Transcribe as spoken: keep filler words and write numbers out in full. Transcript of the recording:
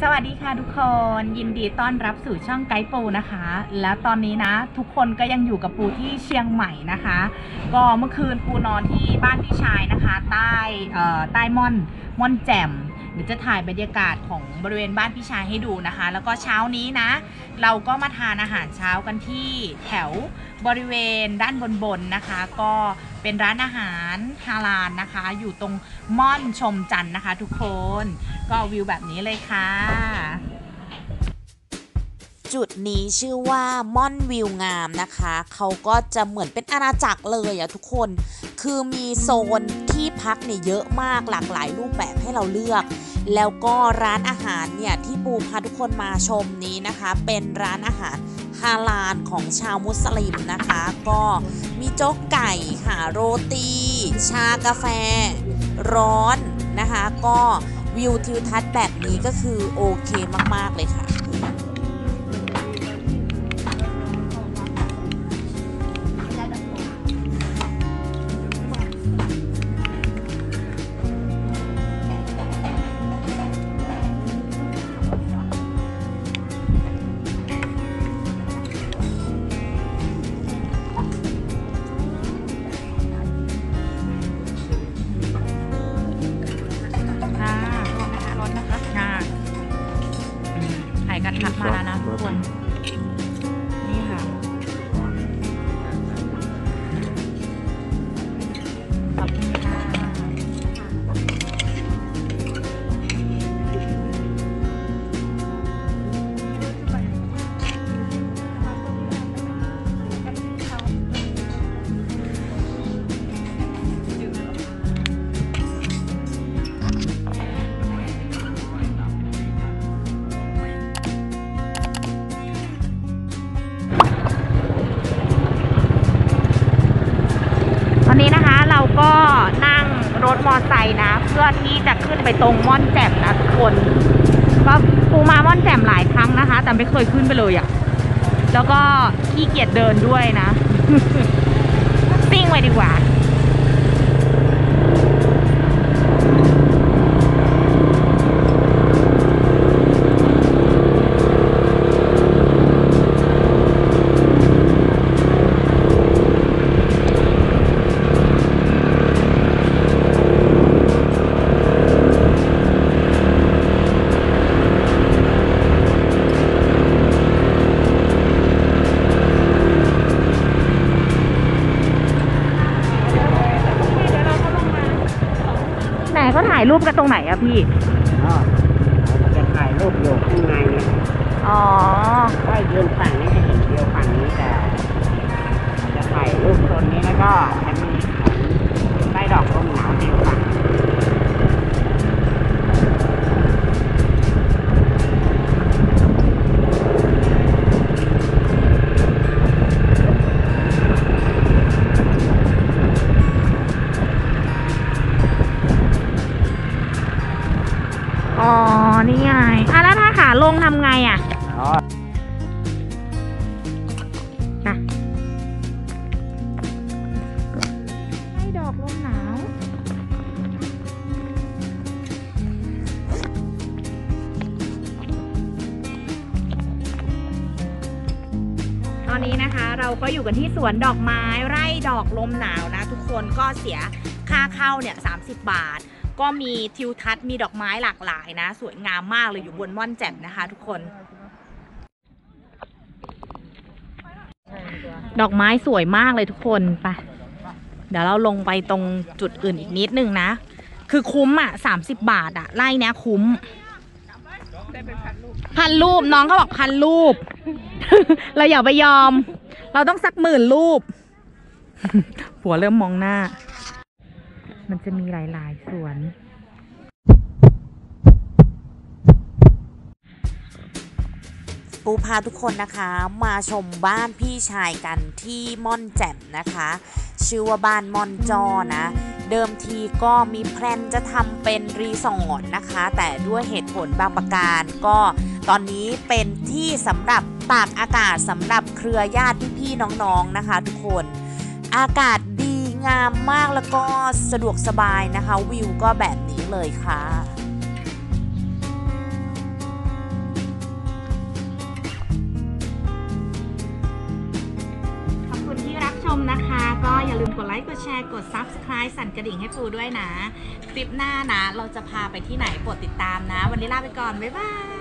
สวัสดีค่ะทุกคนยินดีต้อนรับสู่ช่องไกด์ปูนะคะแล้วตอนนี้นะทุกคนก็ยังอยู่กับปูที่เชียงใหม่นะคะก็เมื่อคืนปูนอนที่บ้านพี่ชายนะคะใต้เอ่อใต้ม่อนม่อนแจ่มเดี๋ยวจะถ่ายบรรยากาศของบริเวณบ้านพี่ชายให้ดูนะคะแล้วก็เช้านี้นะเราก็มาทานอาหารเช้ากันที่แถวบริเวณด้านบนๆนะคะก็เป็นร้านอาหารฮาลาลนะคะอยู่ตรงม่อนชมจันทร์นะคะทุกคนก็วิวแบบนี้เลยค่ะจุดนี้ชื่อว่าม่อนวิวงามนะคะเขาก็จะเหมือนเป็นอาณาจักรเลยอะทุกคนคือมีโซนที่พักเนี่ยเยอะมากหลากหลายรูปแบบให้เราเลือกแล้วก็ร้านอาหารเนี่ยที่ปูพาทุกคนมาชมนี้นะคะเป็นร้านอาหารฮาลาลของชาวมุสลิมนะคะก็มีโจ๊กไก่ค่ะโรตีชากาแฟร้อนนะคะก็วิวทิวทัศน์แบบนี้ก็คือโอเคมากๆเลยค่ะกระทะมาแล้วนะทุกคนนี่ค่ะขอบคุณค่ะวันนี้นะคะเราก็นั่งรถมอเตอร์ไซค์นะเพื่อที่จะขึ้นไปตรงม่อนแจ่มนะทุกคนก็ปูมาม่อนแจ่มหลายครั้งนะคะแต่ไม่เคยขึ้นไปเลยอะแล้วก็ขี้เกียจเดินด้วยนะ ซิ่งไว้ดีกว่าเขาถ่ายรูปกันตรงไหนอะพี่อ๋อจะถ่ายรูปอยู่ข้างในเนี่ยอ๋อก็ยืนฝั่งนี้จะเห็นวิวฝั่งนี้แต่จะถ่ายรูปโซนนี้แล้วก็จะมีใต้ดอกลมหนาววิวฝั่งอ๋อนี่ไงอ่ะแล้วถ้าขาลงทำไงอ่ะอ๋อนะให้ดอกลมหนาวตอนนี้นะคะเราก็อยู่กันที่สวนดอกไม้ไร่ดอกลมหนาวนะทุกคนก็เสียค่าเข้าเนี่ยสามสิบบาทก็มีทิวทัศน์มีดอกไม้หลากหลายนะสวยงามมากเลยอยู่บนม่อนแจ่มนะคะทุกคนดอกไม้สวยมากเลยทุกคนไปเดี๋ยวเราลงไปตรงจุดอื่นอีกนิดนึงนะคือคุ้มอ่ะสามสิบบาทอ่ะไล่เนี้ยคุ้มพันรูปน้องเขาบอกพันรูป เราอย่าไปยอมเราต้องสักหมื่นรูป ผัวเริ่มมองหน้ามันจะมีหลายๆสวนปูพาทุกคนนะคะมาชมบ้านพี่ชายกันที่ม่อนแจ่มนะคะชื่อว่าบ้านม่อนจอนะเดิมทีก็มีแพลนจะทำเป็นรีสอร์ทนะคะแต่ด้วยเหตุผลบางประการก็ตอนนี้เป็นที่สำหรับตากอากาศสำหรับเครือญาติพี่ๆน้องๆนะคะทุกคนอากาศดี งามมากแล้วก็สะดวกสบายนะคะวิวก็แบบนี้เลยค่ะมนะคะ ก็อย่าลืมกดไลค์กดแชร์กด ซับสไครบ์ สั่นกระดิ่งให้ปูด้วยนะ คลิปหน้านะเราจะพาไปที่ไหนโปรดติดตามนะ วันนี้ลาไปก่อน บ๊ายบาย